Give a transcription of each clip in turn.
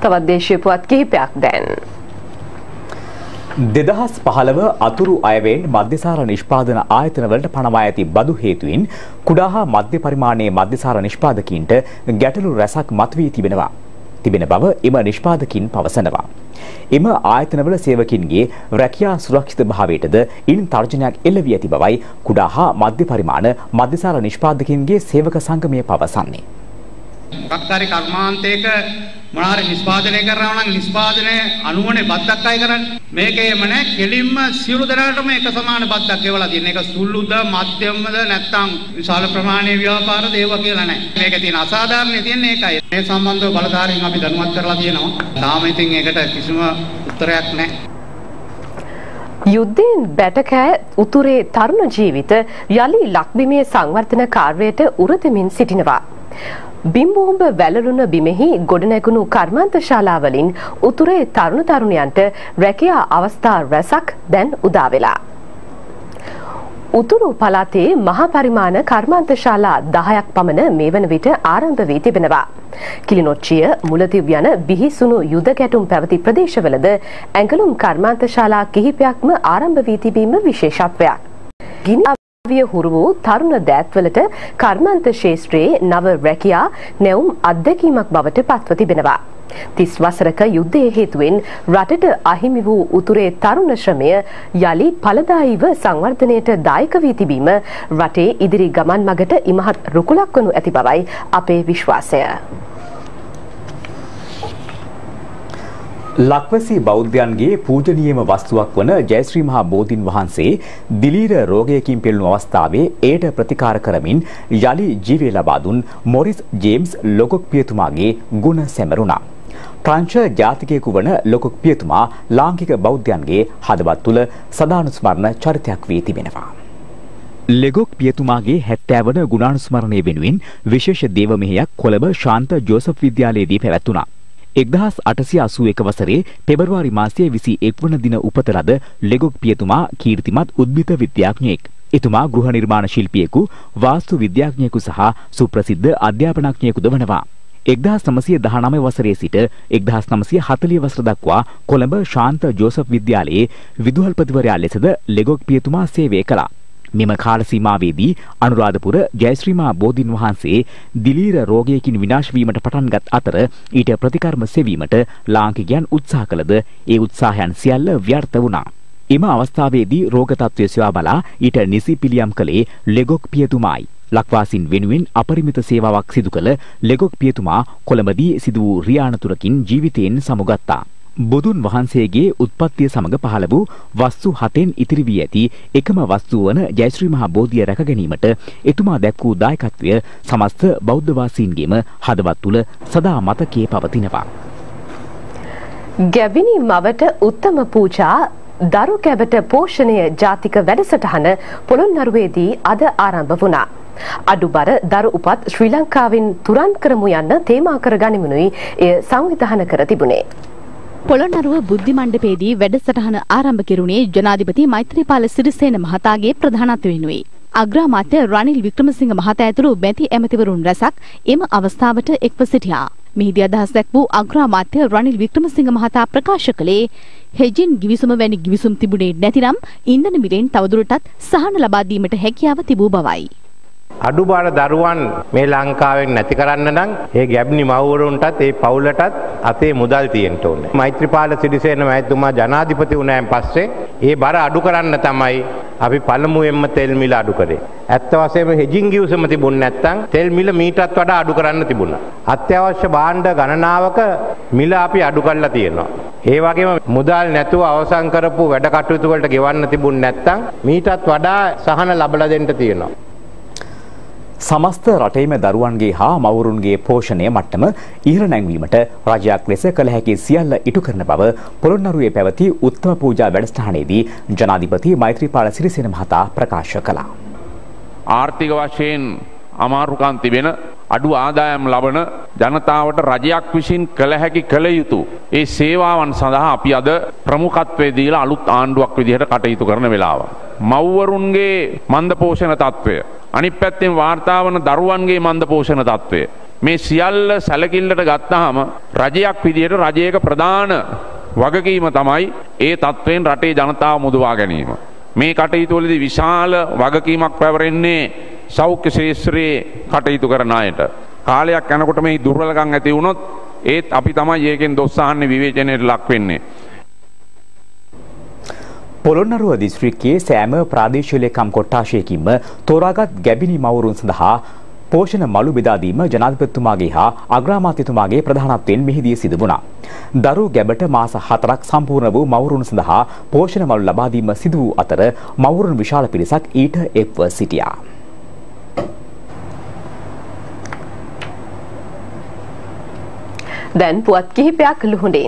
තවත් දේශීය පුවත් කිහිපයක් දැන්. 2015 අතුරු අයවැයෙන් මධ්‍යසාර නිෂ්පාදන ආයතනවලට පනවා ඇති බදු හේතුවෙන් කුඩා හා මධ්‍ය පරිමාණයේ මධ්‍යසාර නිෂ්පාදකීන්ට ගැටලු රැසක් මතුවී තිබෙන බව එම නිෂ්පාදකින් පවසනවා. එම ආයතනවල සේවකින්ගේ රැකියා සුරක්ෂිත භාවයටද ඉන් තර්ජනයක් එල්ල වී ඇති බවයි කුඩා හා මධ්‍ය පරිමාණ මධ්‍යසාර නිෂ්පාදකින්ගේ සේවක සංගමය පවසන්නේ. කක්කාරී කර්මාන්තයක මොනාරි නිෂ්පාදනය කරනවා නම් නිෂ්පාදනය අනුවනේ බද්දක් අය කරන්නේ. මේකේම නෑ කෙලින්ම සියලු දෙනාටම එක සමාන බද්දක් ඒවලා තියෙන. ඒක සුළුද මධ්‍යමද නැත්නම් විශාල ප්‍රමාණයේ ව්‍යාපාරද ඒවා කියලා නෑ. මේකේ තියෙන අසාධාරණේ තියෙන්නේ ඒකයි. මේ සම්බන්ධව බලධාරීන් අපි දැනුවත් කරලා තියෙනවා. තාම ඉතින් ඒකට කිසිම උත්තරයක් නෑ. යුද්ධයෙන් බැටකෑ උතුරේ තරුණ ජීවිත යලි ලක්බිමේ සංවර්ධන කාර්යයට උරදෙමින් සිටිනවා. බිම්බෝම්බ වැළලුන බිමෙහි ගොඩනැගුණු කර්මාන්ත ශාලාවලින් උතුරේ තරුණ තරුණියන්ට රැකියා අවස්ථා රැසක් දැන් උදා වෙලා. උතුරු පළාතේ මහා පරිමාණ කර්මාන්ත ශාලා 10ක් පමණ මේ වන විට ආරම්භ වී තිබෙනවා. කිලිනොච්චිය, මුලතිව් යන බිහිසුණු යුද ගැටුම් පැවති ප්‍රදේශවලද ඇඟලුම් කර්මාන්ත ශාලා කිහිපයක්ම ආරම්භ වී තිබීම විශේෂත්වයක්. විය හුරු වූ තරුණ දෑත්වලට කර්මාන්ත ශේෂ්ත්‍රයේ නව රැකියා නැවුම් අත්දැකීමක් බවට පත්ව තිබෙනවා. 30 වසරක යුද්ධයේ හේතුවෙන් රටට අහිමි වූ උතුරේ තරුණ ශ්‍රමය යලි ඵලදායීව සංවර්ධනයට දායක වී තිබීම රටේ ඉදිරි ගමන් මගට ඉමහත් රුකුලක් වනු ඇති බවයි අපේ විශ්වාසය. ලක්වැසි බෞද්ධයන්ගේ පූජනීයම වස්තුවක් වන ජයශ්‍රී මහා බෝධීන් වහන්සේ දිලීර රෝගයකින් පෙළුණු අවස්ථාවේ එයට ප්‍රතිකාර කරමින් යලි ජීවය ලබා දුන් මොරිස් ජේම්ස් ලොකොක් පියතුමාගේ ගුණ සැමරුණා. ප්‍රංශ ජාතිකයෙකු වන ලොකොක් පියතුමා ලාංකික බෞද්ධයන්ගේ හදවත් තුළ සදානුස්මරණ චරිතයක් වී තිබෙනවා. ලෙගොක් පියතුමාගේ 70 වන ගුණානුස්මරණය වෙනුවෙන් විශේෂ දේව මෙහෙයක් කොළඹ ශාන්ත ජෝසප් විද්‍යාලයේදී පැවැත්වුණා. 1881 වසරේ පෙබරවාරි මාසයේ 21 වන දින උපත ලද ලෙගොක් පියතුමා කීර්තිමත් උද්භිත විද්‍යාඥයෙක්. එතුමා ගෘහ නිර්මාණ ශිල්පියෙකු, වාස්තු විද්‍යාඥයෙකු සහ සුප්‍රසිද්ධ අධ්‍යාපනඥයෙකුද වනවා. 1919 වසරේ සිට 1940 වසර දක්වා කොළඹ ශාන්ත ජෝසප් විද්‍යාලයේ විදුහල්පතිවරයා ලෙසද ලෙගොක් පියතුමා සේවය කළා. මෙම කාල සීමාවේදී අනුරාධපුර ජයශ්‍රී මහා බෝධීන් වහන්සේ දිලීර රෝගයකින් විනාශ වීමට පටන්ගත් අතර ඊට ප්‍රතිකර්ම සෙවීමට ලාංකිකයන් උත්සාහ කළද ඒ උත්සාහයන් සියල්ල ව්‍යර්ථ වුණා. එම අවස්ථාවේදී රෝග තත්ත්වය සොයා බලා ඊට නිසි පිළියම් කළේ ලෙගොක් පියතුමායි. ලක්වාසීන් වෙනුවෙන් අපරිමිත සේවාවක් සිදු කළ ලෙගොක් පියතුමා කොළඹදී සිදු වූ රියානතුරකින් ජීවිතයෙන් සමුගත්තා. බුදුන් වහන්සේගේ උත්පත්තිය සමග පහළ වූ වස්තු 7න් ඉතිරි වී ඇති එකම වස්තුව වන ජයශ්‍රී මහා බෝධිය රැක ගැනීමට එතුමා දැක් වූ දායකත්වය සමස්ත බෞද්ධ වාසීන්ගේම හදවත් තුළ සදා මතකයේ පවතිනවා. ගැබිනි මවට උත්තම පූජා දරු කැබට පෝෂණය ජාතික වැඩසටහන පොළොන්නරුවේදී අද ආරම්භ වුණා. අඩුබර දරු උපත් ශ්‍රී ලංකාවෙන් තුරන් කරමු යන්න තේමා කර ගනිමුනුයි එය සංවිධානය කර තිබුණේ. පොළොන්නරුව බුද්ධි මණ්ඩපයේදී වැඩසටහන ආරම්භ කෙරුණේ ජනාධිපති මෛත්‍රීපාල සිරිසේන මහතාගේ ප්‍රධානත්වයෙනුයි. අග්‍රාමාත්‍ය රනිල් වික්‍රමසිංහ මහතා ඇතුළු මැති ඇමතිවරුන් රැසක් එම අවස්ථාවට එක්ව සිටියා. මෙහිදී අදහස් දැක් වූ අග්‍රාමාත්‍ය රනිල් වික්‍රමසිංහ මහතා ප්‍රකාශ කළේ හෙජින් ගිවිසුම වැනි ගිවිසුම් තිබුණේ නැතිනම් ඉන්ධන මිලෙන් තවදුරටත් සහන ලබා දීමට හැකියාව තිබූ බවයි. අඩුබාර දරුවන් මේ ලංකාවෙන් නැති කරන්න නම් ඒ ගැබ්නි මව්වරුන්ටත් ඒ පවුලටත් අතේ මුදල් තියෙන්න ඕනේ. මෛත්‍රීපාල සිරිසේන මහත්මයා ජනාධිපති වුණාන් පස්සේ ඒ බර අඩු කරන්න තමයි අපි පළමුවෙන්ම තෙල් මිල අඩු කරේ. ඇත්ත වශයෙන්ම හෙජින් ගිවිසුම තිබුණ නැත්නම් තෙල් මිල මීටත් වඩා අඩු කරන්න තිබුණා. අත්‍යවශ්‍ය භාණ්ඩ ගණනාවක මිල අපි අඩු කරලා තියෙනවා. ඒ වගේම මුදල් නැතුව අවසන් කරපු වැඩ කටයුතු වලට ගෙවන්න තිබුණ නැත්නම් මීටත් වඩා සහන ලබා දෙන්න තියෙනවා. සමස්ත රටේම දරුවන්ගේ හා මවුරුන්ගේ පෝෂණය මට්ටම ඉහළ නැංවීමට රජයක් ලෙස කළ හැකි සියල්ල ඉටු කරන බව පොළොන්නරුවේ පැවති උත්තම පූජා වැඩසටහනේදී ජනාධිපති මෛත්‍රීපාල සිරිසේන මහතා ප්‍රකාශ කළා. ආර්ථික වශයෙන් අමාරුකම් තිබෙන අඩු ආදායම් ලබන ජනතාවට රජයක් විසින් කළ හැකි කළ යුතු ඒ සේවාවන් සඳහා අපි අද ප්‍රමුඛත්වයේ දීලා අලුත් ආණ්ඩුවක් විදිහට කටයුතු කරන වෙලාව. මව්වරුන්ගේ මන්ද පෝෂණ තත්ත්වය, අනිත් පැත්තෙන් වාර්තා වන දරුවන්ගේ මන්ද පෝෂණ තත්ත්වය, මේ සියල්ල සැලකිල්ලට ගත්තාම රජයක් විදියට රජයක ප්‍රධාන වගකීම තමයි ඒ තත්ත්වයෙන් රටේ ජනතාව මුදවා ගැනීම. මේ කටයුතු වලදී විශාල වගකීමක් පැවරෙන්නේ සෞඛ්‍ය ශාස්ත්‍රයේ කටයුතු කරන අයට. කාලයක් යනකොට මේ දුර්වලකම් ඇති වුණොත් ඒත් අපි තමයි ඒකෙන් දොස් අහන්නේ විවේචනයට ලක් වෙන්නේ. පොළොන්නරුව දිස්ත්‍රික්කයේ සෑම ප්‍රාදේශීය ලේකම් කොට්ටාශයකින්ම තෝරාගත් ගැබිනි මවුරුන් සඳහා පෝෂණ මළු බෙදා දීම ජනාධිපතිතුමාගේ හා අග්‍රාමාත්‍යතුමාගේ ප්‍රධානත්වයෙන් මෙහිදී සිදු වුණා. දරු ගැබට මාස 4ක් සම්පූර්ණ වූ මවුරුන් සඳහා පෝෂණ මළු ලබා දීම සිදු වූ අතර මවුරුන් විශාල පිරිසක් ඊට එක්ව සිටියා. දැන් පුවත් කිහිපයක් ලුහුඬින්.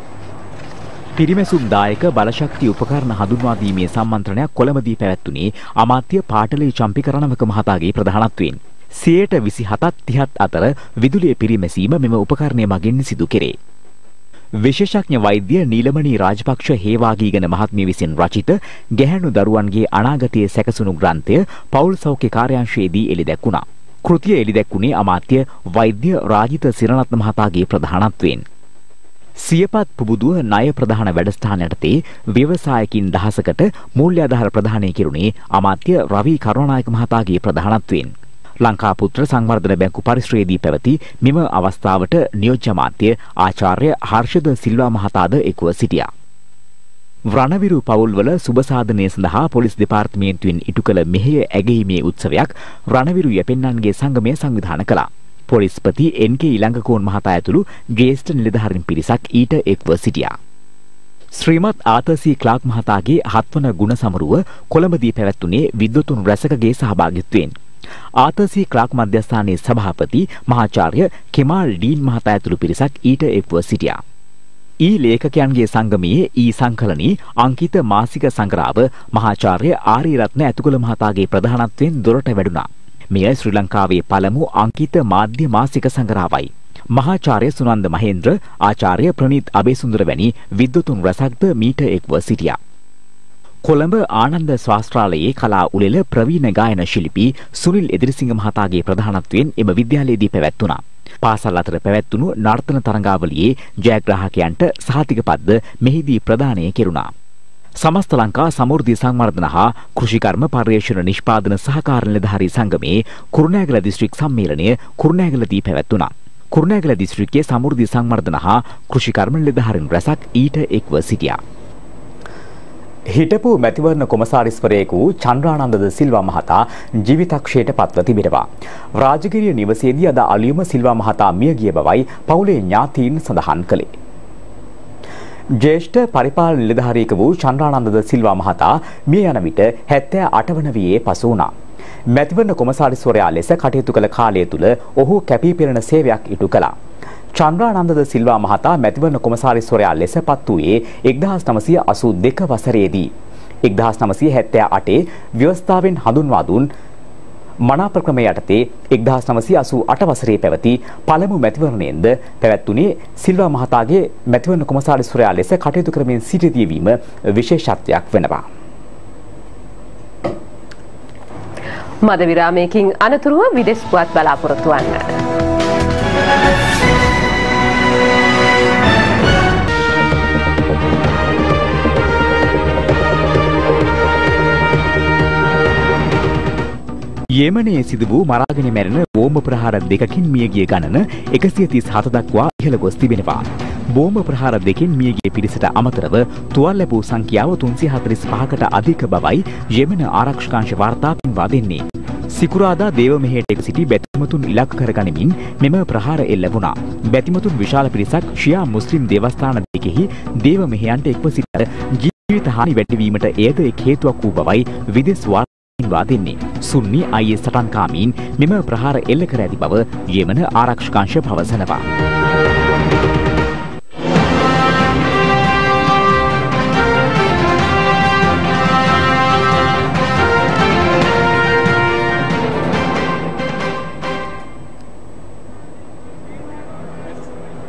පිරිමැසුම් දායක බලශක්ති උපකරණ හඳුන්වා දීමේ සම්මන්ත්‍රණයක් කොළඹදී පැවැත්වුණේ අමාත්‍ය පාටලී චම්පිකරණවක මහතාගේ ප්‍රධානත්වයෙන්. 27ත් 30ත් අතර විදුලිය පිරිමැසීම මෙම උපකරණය මගින් සිදු කෙරේ. විශේෂඥ වෛද්‍ය නීලමණී රාජපක්ෂ හේවාගීගන මහත්මිය විසින් රචිත ගැහැණු දරුවන්ගේ අනාගතයේ සැකසුණු ග්‍රන්ථය පෞල් සෞඛ්‍ය කාර්යාංශයේදී එළිදැක්වුණා. කෘතිය එළිදැක්වුණේ අමාත්‍ය වෛද්‍ය රාජිත සිරණත්න මහතාගේ ප්‍රධානත්වයෙන්. සියපත් පුබුදුව ණය ප්‍රධාන වැඩසටහන යටතේ ව්‍යවසායකින් දහසකට මූල්‍ය ආධාර ප්‍රදානය කෙරුණේ අමාත්‍ය රවි කරුණානායක මහතාගේ ප්‍රධානත්වයෙන්. ලංකාපුත්‍ර සංවර්ධන බැංකු පරිශ්‍රයේදී පැවති මෙම අවස්ථාවට නියෝජ්‍ය අමාත්‍ය ආචාර්ය හර්ෂද සිල්වා මහතාද එක්ව සිටියා. රණවිරු පවුල්වල සුබ සාධනය සඳහා පොලිස් දෙපාර්තමේන්තුවෙන් ඉටු කළ මෙහෙය ඇගීමේ උත්සවයක් රණවිරු යැපෙන්නන්ගේ සංගමය සංවිධානය කළා. පොලිස්පති එන්.කේ. ඉලංගකෝන් මහතා ඇතුළු ජ්‍යෙෂ්ඨ නිලධාරීන් පිරිසක් ඊට එක්ව සිටියා. ශ්‍රීමත් ආතර්.සී. ක්ලාක් මහතාගේ 7 වන ගුණ සමරුව කොළඹදී පැවැත්වුණේ විද්වතුන් රැසකගේ සහභාගීත්වයෙන්. ආතර්.සී. ක්ලාක් මධ්‍යස්ථානයේ සභාපති මහාචාර්ය කෙමාල් ඩීන් මහතා ඇතුළු පිරිසක් ඊට එක්ව සිටියා. ලේඛකයන්ගේ සංගමයේ සංකලනී අංකිත මාසික සංග්‍රහව මහාචාර්ය ආරියරත්න ඇතුගල මහතාගේ ප්‍රධානත්වයෙන් දොරට වැඩුණා. මෙය ශ්‍රී ලංකාවේ පළමු අංකිත මාධ්‍ය මාසික සංග්‍රහවයි. මහාචාර්ය සුනන්ද මහේන්ද්‍ර, ආචාර්ය ප්‍රනීත් අබේසුන්දර වැනි විද්වතුන් රැසක්ද මීට එක්ව සිටියා. කොළඹ ආනන්ද ශාස්ත්‍රාලයේ කලා උළෙල ප්‍රවීණ ගායන ශිල්පී සුනිල් එදිරිසිංහ මහතාගේ ප්‍රධානත්වයෙන් එම විද්‍යාලයේදී පැවැත්වුණා. පාසල් අතර පැවැත්වුණු නර්තන තරඟාවලියේ ජයග්‍රාහකයන්ට සහතිකපත්ද මෙහිදී ප්‍රදානය කෙරුණා. සමස්ත ලංකා සමෘද්ධි සංවර්ධන හා කෘෂිකර්ම පර්යේෂණ නිෂ්පාදන සහකාර නිලධාරී සංගමයේ කුරුණෑගල දිස්ත්‍රික් සම්මේලනය කුරුණෑගලදී පැවැත්වුණා. කුරුණෑගල දිස්ත්‍රික්කයේ සමෘද්ධි සංවර්ධන හා කෘෂිකර්ම නිලධාරීන් රැසක් ඊට එක්ව සිටියා. හිටපු මැතිවරණ කොමසාරිස්වරයෙකු චන්ද්‍රානන්ද සිල්වා මහතා ජීවිතක්ෂයට පත්ව තිබෙනවා. රාජගිරිය නිවසේදී අද අලියුම සිල්වා මහතා මිය ගිය බවයි පවුලේ ඥාතීන් සඳහන් කළේ. ජ්‍යෙෂ්ඨ පරිපාලන නිලධාරියෙකු වූ චන්ද්‍රානන්ද සිල්වා මහතා මිය යන විට 78 වන වියේ පසු වුණා. මැතිවරණ කොමසාරිස්වරයා ලෙස කටයුතු කළ කාලය තුල ඔහු කැපී පෙනෙන සේවයක් ඉටු කළා. චන්ද්‍රානන්ද සිල්වා මහතා මැතිවරණ කොමසාරිස්වරයා ලෙස පත් වූයේ 1982 වසරේදී. 1978 ව්‍යවස්ථාවෙන් හඳුන්වා දුන් මනාප ක්‍රමය යටතේ 1988 වසරේ පැවති පළමු මැතිවරණයෙන්ද පැවැත්වුණේ සිල්වා මහතාගේ මැතිවරණ කොමසාරිස්වරයා ලෙස කටයුතු කරමින් සිටිය වීම විශේෂත්වයක් වෙනවා. මද විරාමයකින් අනතුරුව විදෙස් පුවත් බලාපොරොත්තු වන්න. යෙමනයේ සිදු වූ මරාගෙන මැරෙන බෝම්බ ප්‍රහාර දෙකකින් මියගිය ගණන 137 දක්වා ඉහළ ගොස් තිබෙනවා. බෝම්බ ප්‍රහාර දෙකෙන් මියගිය පිරිසට අමතරව තුවාල ලැබූ සංඛ්‍යාව 345කට අධික බවයි යෙමන ආරක්ෂකාංශ වාර්තා පෙන්වා දෙන්නේ. සිකුරාදා දේවමෙහෙයට එක් සිටි බැතිමතුන් ඉලක්ක කරගනිමින් මෙම ප්‍රහාර එල්ල වුණා. බැතිමතුන් විශාල පිරිසක් ෂියා මුස්ලිම් දේවස්ථාන දෙකෙහි දේවමෙහෙයන්ට එක්ව සිට ජීවිත හානි වැඩිවීමට එයද එක් හේතුවක් වූ බවයි විදෙස් වා දෙන්නේ. සුන්නි IS සටන්කාමීන් මෙම ප්‍රහාර එල්ල කර ඇති බව යෙමන ආරක්ෂකාංශ පවසනවා.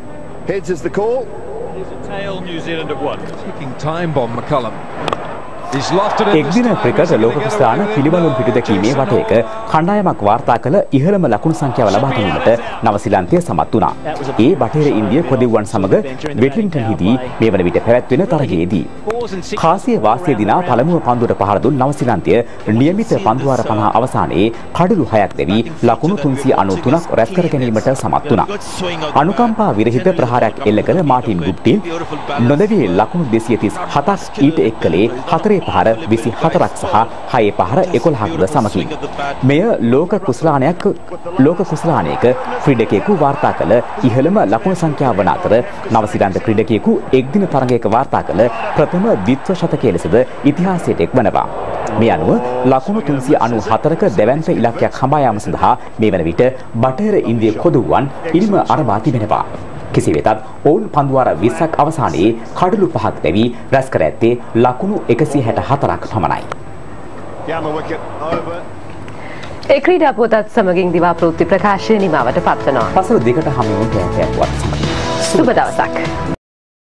Heads is the call. Here's a tail, New Zealand at 1. Ticking time bomb, McCullum. එක්දින ක්‍රිකට් ලෝක කුස්ලාන පිළිබඳව පිටුදැකීමේ වටේක කණ්ඩායමක් වාර්තා කළ ඉහළම ලකුණු සංඛ්‍යාව ලබා ගැනීමට නවසීලන්තය සමත් වුණා. ඒ බටහිර ඉන්දිය කොදිව්වන් සමග වෙටලින්ටන්හිදී මේ වන විට පැවැත්වෙන තරගයේදී කාසිය වාසිය දිනා පළමුව පන්දුවට පහර දුන් නවසීලන්තය නියමිත පන්දුවාර 50 අවසානයේ කඩලු 6ක් දැවි ලකුණු 393ක් රැස් කර ගැනීමට සමත් වුණා. අනුකම්පා විරහිත ප්‍රහාරයක් එල්ල කළ මාටින් ගුප්ටින් නොදැවී ලකුණු 237ක් ඊට එක් කළේ 4 පහර 24ක් සහ 6 පහර 11ක්ද සමකින්. මෙය ලෝක කුසලානයක ක්‍රීඩකයෙකු වාර්තා කළ ඉහළම ලකුණු සංඛ්‍යාව වන අතර නවසීලන්ත ක්‍රීඩකයෙකු එක්දින තරගයක වාර්තා කළ ප්‍රථම ද්විත්ව ශතකය ලෙසද ඉතිහාසයට එක් වනවා. මේ අනුව ලකුණු 394ක දැවැන්ත ඉලක්කයක් හඹා යාම සඳහා මේ වන විට බටහිර ඉන්දිය කොදුවන් ඉල්ම අරබා තිබෙනවා. කෙසේ වෙතත් ඔවුන් පන්දුවාර 20ක් අවසානයේ කඩලු 5ක් දැවි රැස් කර ඇත්තේ ලකුණු 164ක් පමණයි. ඒ ක්‍රීඩා පුවතත් සමගින් දිවා ප්‍රවෘත්ති ප්‍රකාශය නිමාවට පත්වනවා. පසුර දෙකට හමුවන පැයක් වත් සමගින් සුබ දවසක්.